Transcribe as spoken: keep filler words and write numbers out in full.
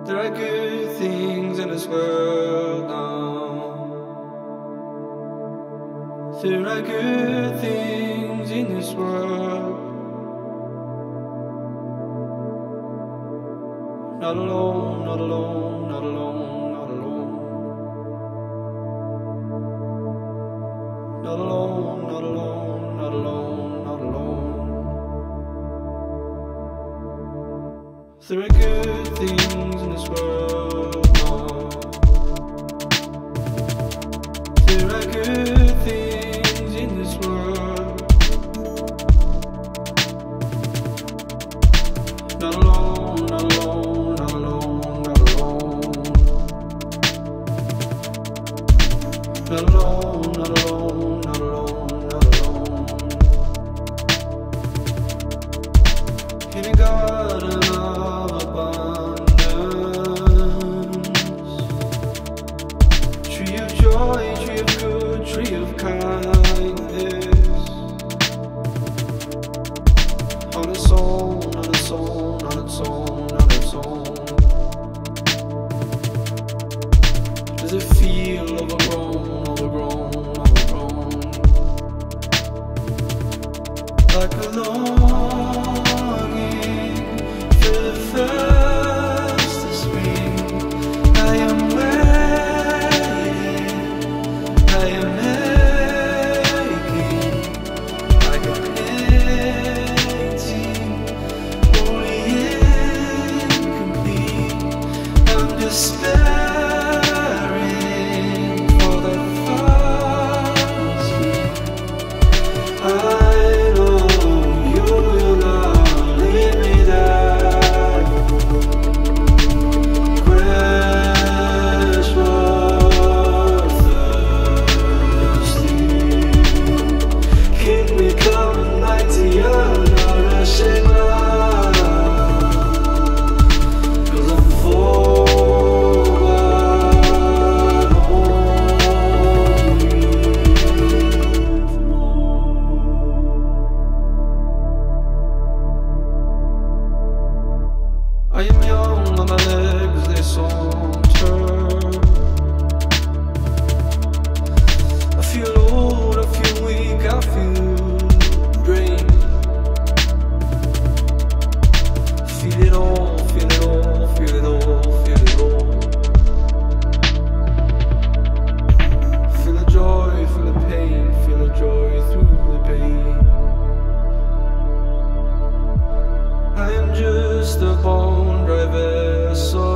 There are good things in this world now. There are good things in this world. Not alone, not alone, not alone, not alone. Not alone, not alone, not alone, not alone. There are good things in this world now. There are good things in this world. Not alone, not alone, not alone, not alone. Not alone, not alone, not alone, not alone. In a garden of abundance, tree of joy, tree of good, tree of kindness. On its own, on its own, on its own, on its own. Does it feel overgrown, overgrown, overgrown? Like a longing for the first of spring. I am waiting, I am aching, like a painting, only incomplete. I'm despairing for the final sweet. I know you will not leave me there. Quench more thirsty. Keep me coming back to your nourishing love. 'Cause I'm forward only. I am young on my legs, they saunter. I feel old, I feel weak, I feel drained. Feel it all, feel it all, feel it all, feel it all. Feel the joy, feel the pain, feel the joy through the pain. I am just a bone dry vessel.